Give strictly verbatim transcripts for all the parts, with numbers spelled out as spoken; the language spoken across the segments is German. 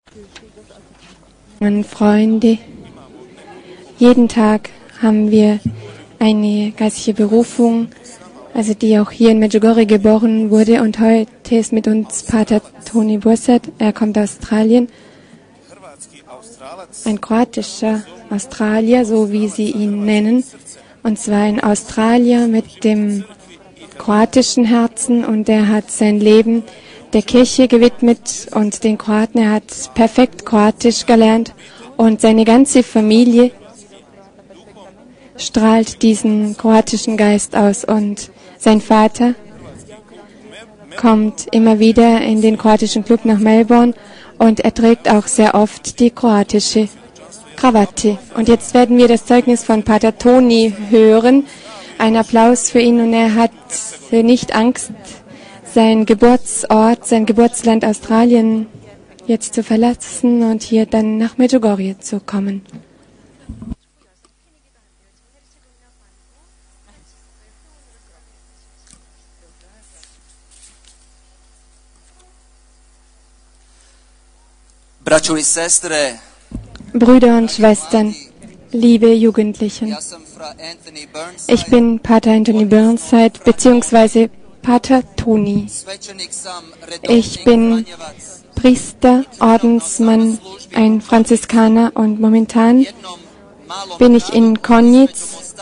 Meine Freunde, jeden Tag haben wir eine geistliche Berufung, also die auch hier in Medjugorje geboren wurde. Und heute ist mit uns Pater Toni Bursat. Er kommt aus Australien. Ein kroatischer Australier, so wie sie ihn nennen. Und zwar ein Australier mit dem kroatischen Herzen. Und er hat sein Leben der Kirche gewidmet und den Kroaten. Er hat perfekt Kroatisch gelernt und seine ganze Familie strahlt diesen kroatischen Geist aus. Und sein Vater kommt immer wieder in den kroatischen Club nach Melbourne und er trägt auch sehr oft die kroatische Krawatte. Und jetzt werden wir das Zeugnis von Pater Toni hören. Ein Applaus für ihn, und er hat nicht Angst, sein Geburtsort, sein Geburtsland Australien jetzt zu verlassen und hier dann nach Medjugorje zu kommen. Brüder und Schwestern, liebe Jugendlichen, ich bin Pater Anthony Burnside, beziehungsweise Pater Toni. Ich bin Priester, Ordensmann, ein Franziskaner, und momentan bin ich in Konjic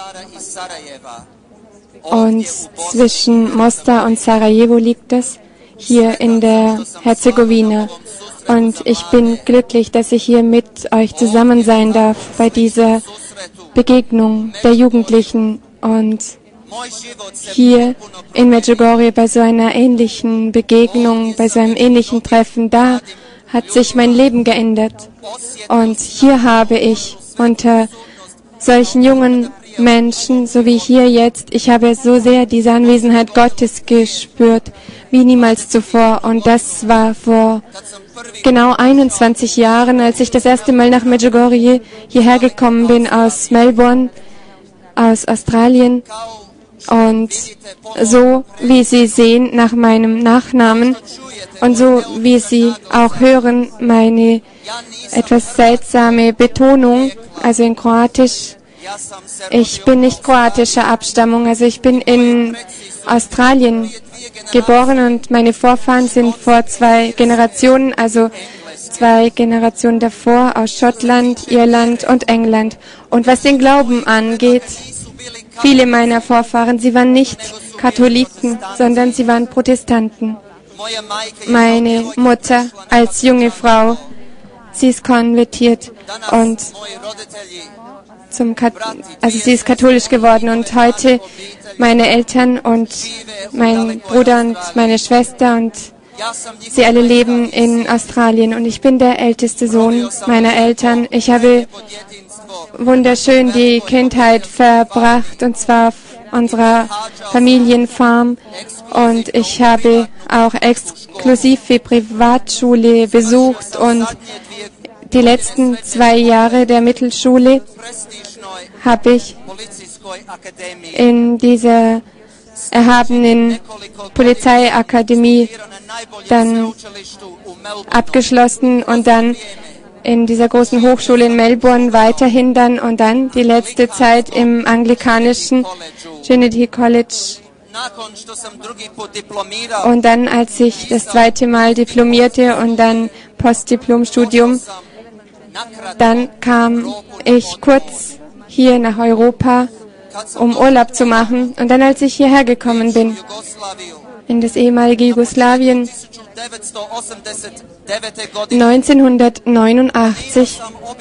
und zwischen Mostar und Sarajevo liegt es, hier in der Herzegowina. Und ich bin glücklich, dass ich hier mit euch zusammen sein darf bei dieser Begegnung der Jugendlichen und hier in Medjugorje bei so einer ähnlichen Begegnung, bei so einem ähnlichen Treffen. Da hat sich mein Leben geändert. Und hier habe ich unter solchen jungen Menschen, so wie hier jetzt, ich habe so sehr diese Anwesenheit Gottes gespürt, wie niemals zuvor. Und das war vor genau einundzwanzig Jahren, als ich das erste Mal nach Medjugorje hierher gekommen bin, aus Melbourne, aus Australien. Und so wie Sie sehen nach meinem Nachnamen und so wie Sie auch hören, meine etwas seltsame Betonung, also in Kroatisch. Ich bin nicht kroatischer Abstammung, also ich bin in Australien geboren und meine Vorfahren sind vor zwei Generationen, also zwei Generationen davor, aus Schottland, Irland und England. Und was den Glauben angeht, viele meiner Vorfahren, sie waren nicht Katholiken, sondern sie waren Protestanten. Meine Mutter als junge Frau, sie ist konvertiert und zum Kat also sie ist katholisch geworden, und heute meine Eltern und mein Bruder und meine Schwester und sie alle leben in Australien, und ich bin der älteste Sohn meiner Eltern. Ich habe wunderschön die Kindheit verbracht, und zwar auf unserer Familienfarm, und ich habe auch exklusive Privatschule besucht, und die letzten zwei Jahre der Mittelschule habe ich in dieser erhabenen Polizeiakademie dann abgeschlossen und dann in dieser großen Hochschule in Melbourne weiterhin dann und dann die letzte Zeit im anglikanischen Trinity College. Und dann, als ich das zweite Mal diplomierte und dann Postdiplomstudium, dann kam ich kurz hier nach Europa, um Urlaub zu machen. Und dann, als ich hierher gekommen bin, in das ehemalige Jugoslawien, neunzehnhundertneunundachtzig,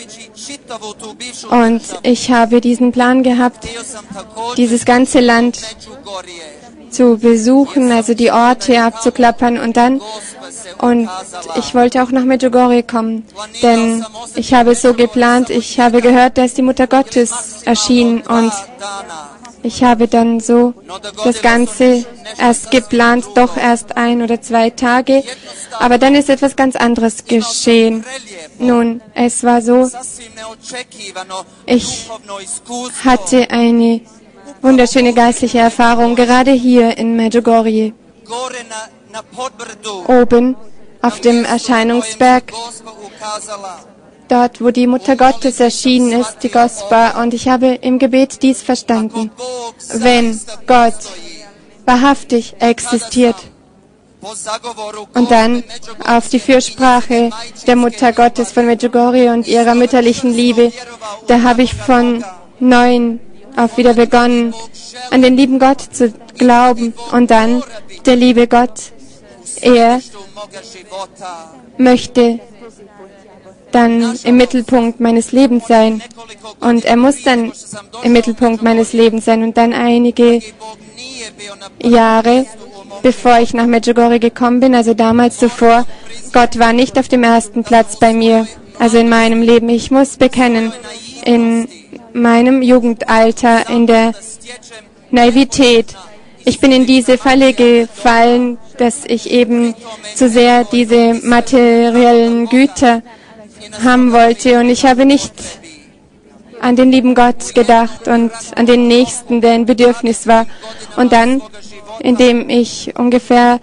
und ich habe diesen Plan gehabt, dieses ganze Land zu besuchen, also die Orte abzuklappern, und dann, und ich wollte auch nach Medjugorje kommen, denn ich habe es so geplant, ich habe gehört, da ist die Mutter Gottes erschienen, und ich habe dann so das Ganze erst geplant, doch erst ein oder zwei Tage, aber dann ist etwas ganz anderes geschehen. Nun, es war so, ich hatte eine wunderschöne geistliche Erfahrung, gerade hier in Medjugorje. Oben auf dem Erscheinungsberg, dort, wo die Mutter Gottes erschienen ist, die Gospa. Und ich habe im Gebet dies verstanden. Wenn Gott wahrhaftig existiert, und dann auf die Fürsprache der Mutter Gottes von Medjugorje und ihrer mütterlichen Liebe, da habe ich von Neuem auf wieder begonnen, an den lieben Gott zu glauben. Und dann der liebe Gott, er möchte dann im Mittelpunkt meines Lebens sein. Und er muss dann im Mittelpunkt meines Lebens sein. Und dann einige Jahre, bevor ich nach Medjugorje gekommen bin, also damals zuvor, Gott war nicht auf dem ersten Platz bei mir, also in meinem Leben. Ich muss bekennen, in meinem Jugendalter, in der Naivität, ich bin in diese Falle gefallen, dass ich eben zu sehr diese materiellen Güter haben wollte. Und ich habe nicht an den lieben Gott gedacht und an den Nächsten, der ein Bedürfnis war. Und dann, indem ich ungefähr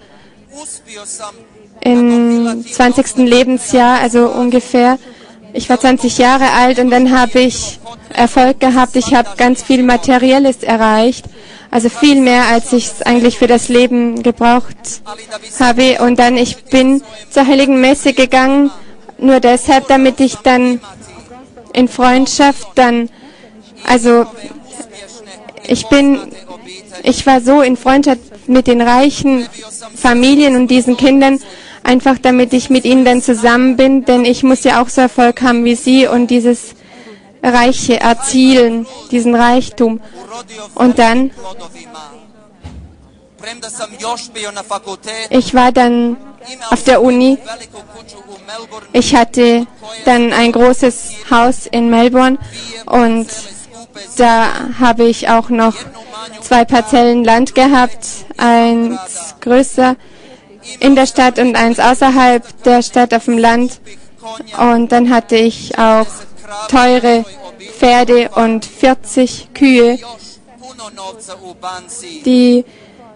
im zwanzigsten Lebensjahr, also ungefähr, ich war zwanzig Jahre alt und dann habe ich Erfolg gehabt. Ich habe ganz viel Materielles erreicht, also viel mehr, als ich es eigentlich für das Leben gebraucht habe. Und dann, ich bin zur Heiligen Messe gegangen, nur deshalb, damit ich dann in Freundschaft dann, also ich bin, ich war so in Freundschaft mit den reichen Familien und diesen Kindern, einfach damit ich mit ihnen dann zusammen bin, denn ich muss ja auch so Erfolg haben wie sie und dieses Reiche erzielen, diesen Reichtum. Und dann, ich war dann auf der Uni, ich hatte dann ein großes Haus in Melbourne und da habe ich auch noch zwei Parzellen Land gehabt, eins größer in der Stadt und eins außerhalb der Stadt auf dem Land. Und dann hatte ich auch teure Pferde und vierzig Kühe, die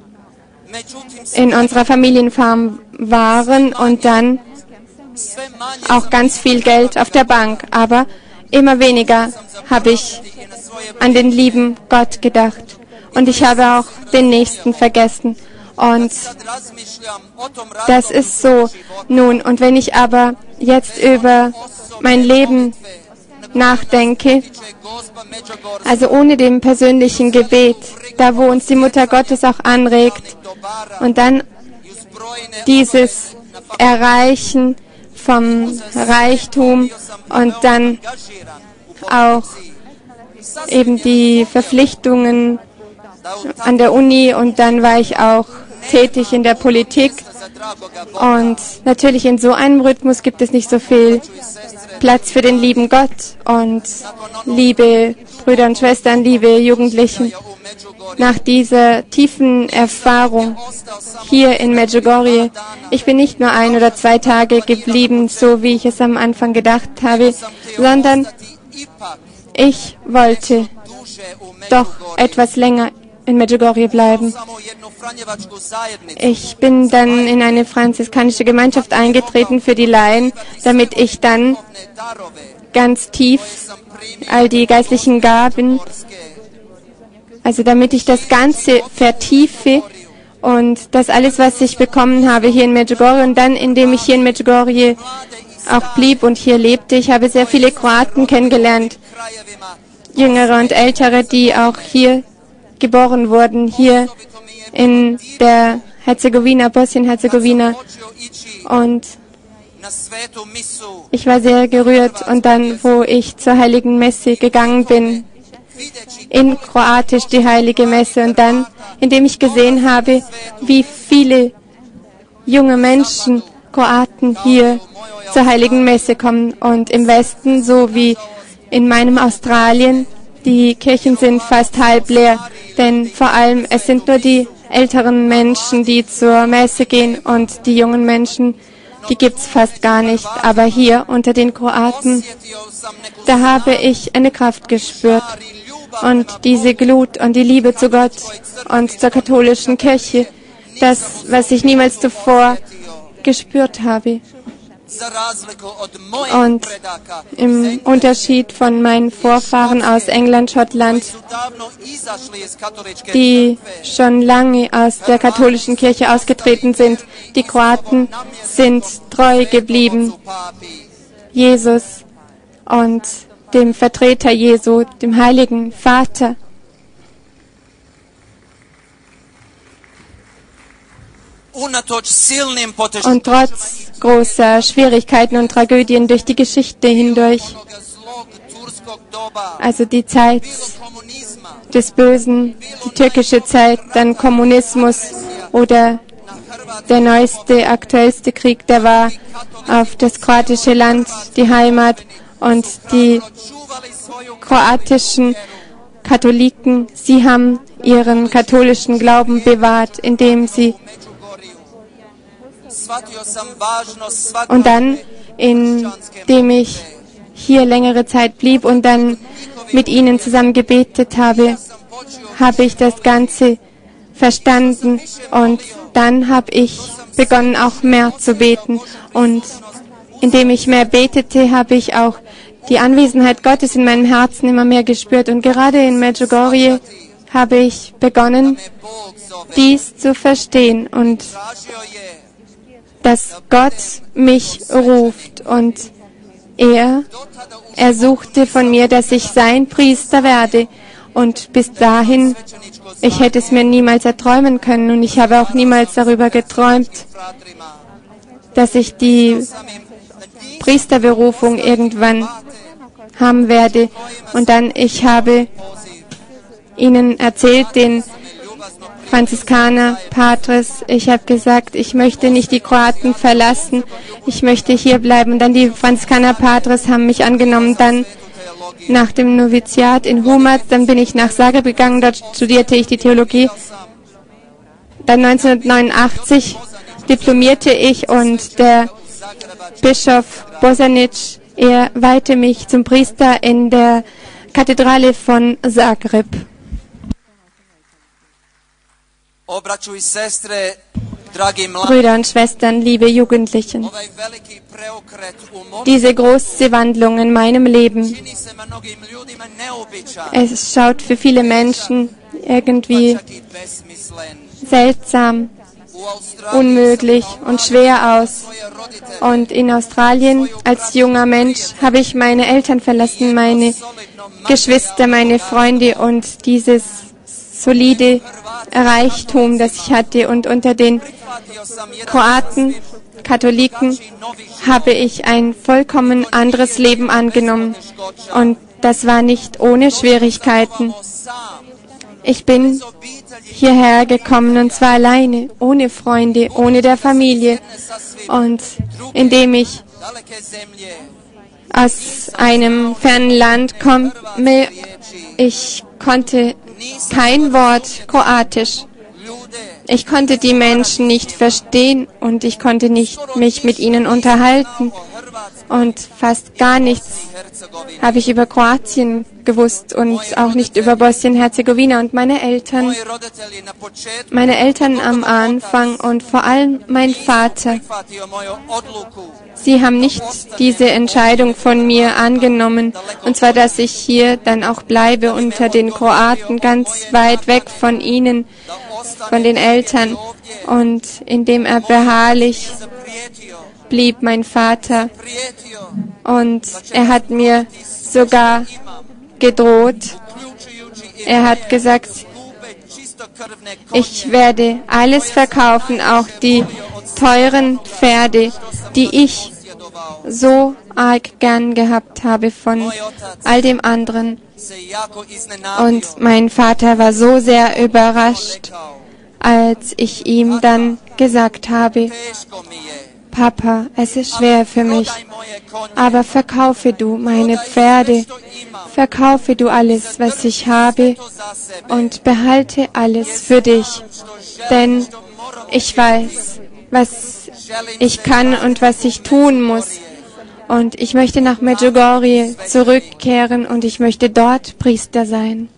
in unserer Familienfarm waren und dann auch ganz viel Geld auf der Bank. Aber immer weniger habe ich an den lieben Gott gedacht. Und ich habe auch den Nächsten vergessen. Und das ist so. Nun, und wenn ich aber jetzt über mein Leben nachdenke, also ohne dem persönlichen Gebet, da wo uns die Mutter Gottes auch anregt, und dann dieses Erreichen vom Reichtum und dann auch eben die Verpflichtungen an der Uni und dann war ich auch tätig in der Politik und natürlich in so einem Rhythmus gibt es nicht so viel Platz für den lieben Gott und liebe Brüder und Schwestern, liebe Jugendlichen. Nach dieser tiefen Erfahrung hier in Medjugorje, ich bin nicht nur ein oder zwei Tage geblieben, so wie ich es am Anfang gedacht habe, sondern ich wollte doch etwas länger in Medjugorje bleiben. Ich bin dann in eine franziskanische Gemeinschaft eingetreten für die Laien, damit ich dann ganz tief all die geistlichen Gaben, also damit ich das Ganze vertiefe und das alles, was ich bekommen habe hier in Medjugorje und dann, indem ich hier in Medjugorje auch blieb und hier lebte, ich habe sehr viele Kroaten kennengelernt, Jüngere und Ältere, die auch hier geboren wurden, hier in der Herzegowina, Bosnien-Herzegowina. Und ich war sehr gerührt. Und dann, wo ich zur Heiligen Messe gegangen bin, in Kroatisch die Heilige Messe, und dann, indem ich gesehen habe, wie viele junge Menschen, Kroaten, hier zur Heiligen Messe kommen. Und im Westen, so wie in meinem Australien, die Kirchen sind fast halb leer, denn vor allem es sind nur die älteren Menschen, die zur Messe gehen und die jungen Menschen, die gibt's fast gar nicht. Aber hier unter den Kroaten, da habe ich eine Kraft gespürt und diese Glut und die Liebe zu Gott und zur katholischen Kirche, das, was ich niemals zuvor gespürt habe. Und im Unterschied von meinen Vorfahren aus England, Schottland, die schon lange aus der katholischen Kirche ausgetreten sind, die Kroaten sind treu geblieben, Jesus und dem Vertreter Jesu, dem Heiligen Vater. Und trotz großer Schwierigkeiten und Tragödien durch die Geschichte hindurch, also die Zeit des Bösen, die türkische Zeit, dann Kommunismus oder der neueste, aktuellste Krieg, der war auf das kroatische Land, die Heimat, und die kroatischen Katholiken, sie haben ihren katholischen Glauben bewahrt, indem sie und dann, indem ich hier längere Zeit blieb und dann mit ihnen zusammen gebetet habe, habe ich das Ganze verstanden und dann habe ich begonnen, auch mehr zu beten. Und indem ich mehr betete, habe ich auch die Anwesenheit Gottes in meinem Herzen immer mehr gespürt. Und gerade in Medjugorje habe ich begonnen, dies zu verstehen und dass Gott mich ruft und er, er suchte von mir, dass ich sein Priester werde. Und bis dahin, ich hätte es mir niemals erträumen können und ich habe auch niemals darüber geträumt, dass ich die Priesterberufung irgendwann haben werde. Und dann, ich habe ihnen erzählt, den Franziskaner Patres, ich habe gesagt, ich möchte nicht die Kroaten verlassen, ich möchte hier bleiben. Und dann die Franziskaner Patres haben mich angenommen, dann nach dem Noviziat in Humac, dann bin ich nach Zagreb gegangen, dort studierte ich die Theologie. Dann neunzehnhundertneunundachtzig diplomierte ich und der Bischof Bosanic, er weihte mich zum Priester in der Kathedrale von Zagreb. Brüder und Schwestern, liebe Jugendlichen, diese große Wandlung in meinem Leben, es schaut für viele Menschen irgendwie seltsam, unmöglich und schwer aus. Und in Australien als junger Mensch habe ich meine Eltern verlassen, meine Geschwister, meine Freunde und dieses solide Reichtum, das ich hatte. Und unter den Kroaten, Katholiken, habe ich ein vollkommen anderes Leben angenommen. Und das war nicht ohne Schwierigkeiten. Ich bin hierher gekommen und zwar alleine, ohne Freunde, ohne der Familie. Und indem ich aus einem fernen Land komme, ich konnte kein Wort Kroatisch. Ich konnte die Menschen nicht verstehen und ich konnte nicht mich mit ihnen unterhalten. Und fast gar nichts habe ich über Kroatien gewusst und auch nicht über Bosnien-Herzegowina. Und meine Eltern, meine Eltern am Anfang und vor allem mein Vater, sie haben nicht diese Entscheidung von mir angenommen. Und zwar, dass ich hier dann auch bleibe unter den Kroaten, ganz weit weg von ihnen, von den Eltern. Und indem er beharrlich blieb, mein Vater. Und er hat mir sogar gedroht. Er hat gesagt, ich werde alles verkaufen, auch die teuren Pferde, die ich so arg gern gehabt habe von all dem anderen. Und mein Vater war so sehr überrascht, als ich ihm dann gesagt habe, Papa, es ist schwer für mich, aber verkaufe du meine Pferde, verkaufe du alles, was ich habe und behalte alles für dich, denn ich weiß, was ich kann und was ich tun muss. Und ich möchte nach Medjugorje zurückkehren und ich möchte dort Priester sein.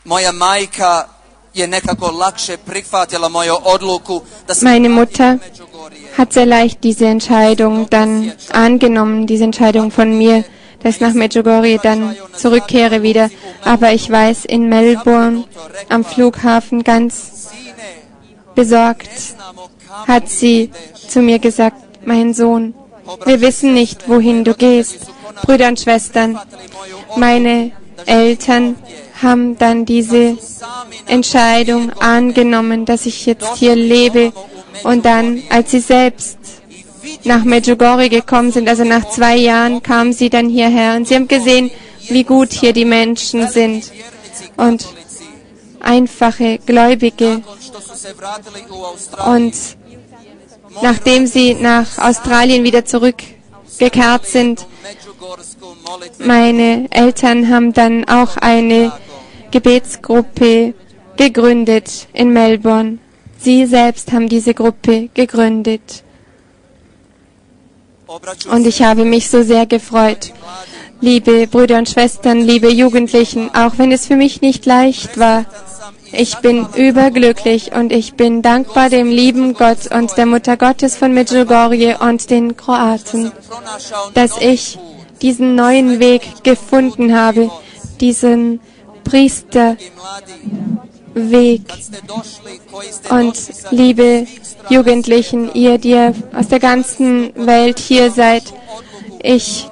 Meine Mutter hat sehr leicht diese Entscheidung dann angenommen, diese Entscheidung von mir, dass ich nach Medjugorje dann zurückkehre wieder. Aber ich weiß, in Melbourne am Flughafen ganz besorgt hat sie zu mir gesagt, mein Sohn, wir wissen nicht, wohin du gehst. Brüder und Schwestern, meine Eltern haben dann diese Entscheidung angenommen, dass ich jetzt hier lebe. Und dann, als sie selbst nach Medjugorje gekommen sind, also nach zwei Jahren, kamen sie dann hierher. Und sie haben gesehen, wie gut hier die Menschen sind. Und einfache Gläubige. Und nachdem sie nach Australien wieder zurückgekehrt sind, meine Eltern haben dann auch eine Gebetsgruppe gegründet in Melbourne. Sie selbst haben diese Gruppe gegründet. Und ich habe mich so sehr gefreut. Liebe Brüder und Schwestern, liebe Jugendlichen, auch wenn es für mich nicht leicht war, ich bin überglücklich und ich bin dankbar dem lieben Gott und der Mutter Gottes von Medjugorje und den Kroaten, dass ich diesen neuen Weg gefunden habe, diesen Priesterweg. Und liebe Jugendlichen, ihr, die ihr aus der ganzen Welt hier seid, ich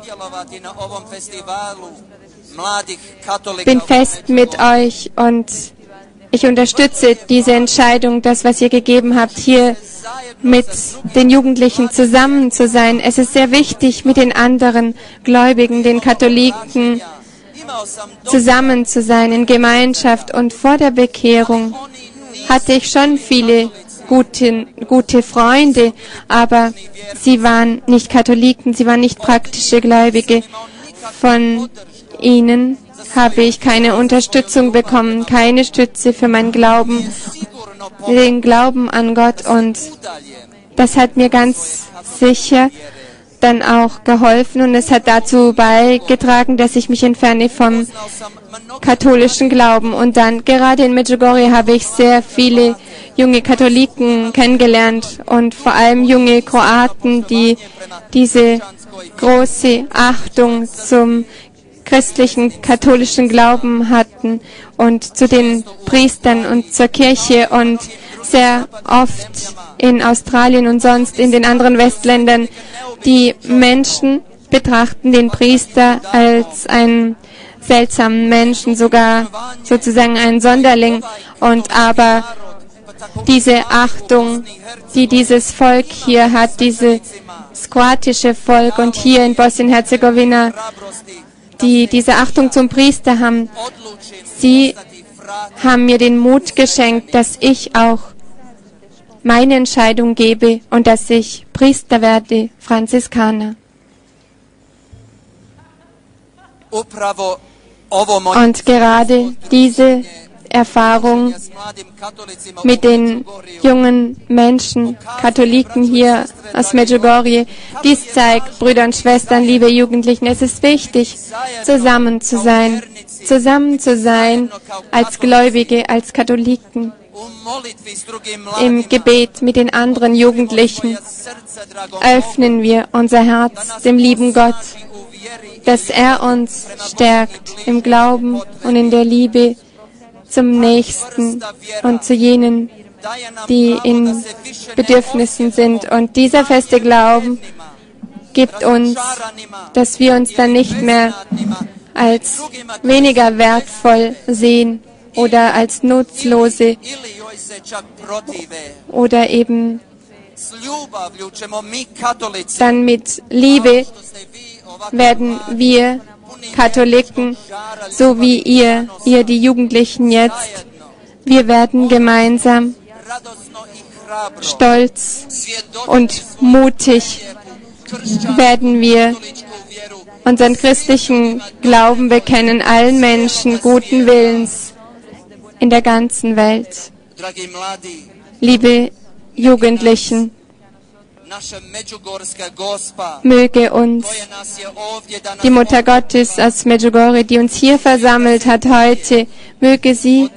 bin fest mit euch und ich unterstütze diese Entscheidung, das, was ihr gegeben habt, hier mit den Jugendlichen zusammen zu sein. Es ist sehr wichtig, mit den anderen Gläubigen, den Katholiken, zusammen zu sein, in Gemeinschaft. Und vor der Bekehrung hatte ich schon viele gute, gute Freunde, aber sie waren nicht Katholiken, sie waren nicht praktische Gläubige. Von ihnen habe ich keine Unterstützung bekommen, keine Stütze für meinen Glauben, den Glauben an Gott. Und das hat mir ganz sicher dann auch geholfen und es hat dazu beigetragen, dass ich mich entferne vom katholischen Glauben. Und dann gerade in Medjugorje habe ich sehr viele junge Katholiken kennengelernt und vor allem junge Kroaten, die diese große Achtung zum christlichen, katholischen Glauben hatten und zu den Priestern und zur Kirche. Und sehr oft in Australien und sonst in den anderen Westländern, die Menschen betrachten den Priester als einen seltsamen Menschen, sogar sozusagen einen Sonderling. Und aber diese Achtung, die dieses Volk hier hat, dieses kroatische Volk und hier in Bosnien-Herzegowina, die diese Achtung zum Priester haben, sie haben mir den Mut geschenkt, dass ich auch meine Entscheidung gebe und dass ich Priester werde, Franziskaner. Und gerade diese Erfahrung mit den jungen Menschen, Katholiken hier aus Medjugorje, dies zeigt, Brüder und Schwestern, liebe Jugendlichen, es ist wichtig, zusammen zu sein, zusammen zu sein als Gläubige, als Katholiken, im Gebet mit den anderen Jugendlichen. Öffnen wir unser Herz dem lieben Gott, dass er uns stärkt im Glauben und in der Liebe zum Nächsten und zu jenen, die in Bedürfnissen sind. Und dieser feste Glauben gibt uns, dass wir uns dann nicht mehr als weniger wertvoll sehen oder als Nutzlose oder eben dann mit Liebe werden wir Katholiken, so wie ihr, ihr die Jugendlichen jetzt, wir werden gemeinsam stolz und mutig werden wir unseren christlichen Glauben bekennen, allen Menschen guten Willens in der ganzen Welt. Liebe Jugendlichen, Möge uns die Mutter Gottes aus Medjugorje, die uns hier versammelt hat heute, möge sie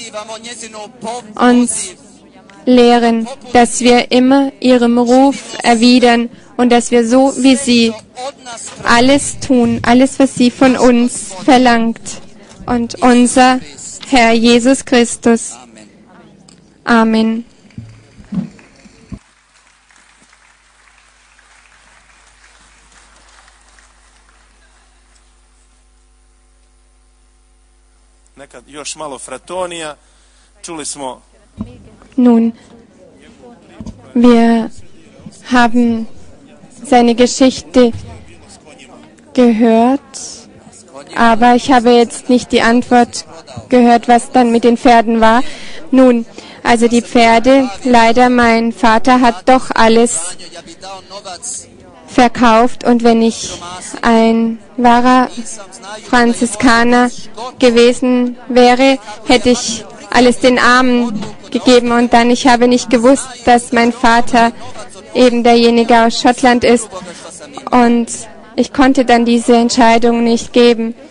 uns lehren, dass wir immer ihrem Ruf erwidern und dass wir so wie sie alles tun, alles, was sie von uns verlangt. Und unser Herr Jesus Christus. Amen. Nun, wir haben seine Geschichte gehört, aber ich habe jetzt nicht die Antwort gehört, was dann mit den Pferden war. Nun, also die Pferde, leider mein Vater hat doch alles verkauft und wenn ich ein wahrer Franziskaner gewesen wäre, hätte ich alles den Armen gegeben und dann, ich habe nicht gewusst, dass mein Vater eben derjenige aus Schottland ist und ich konnte dann diese Entscheidung nicht geben.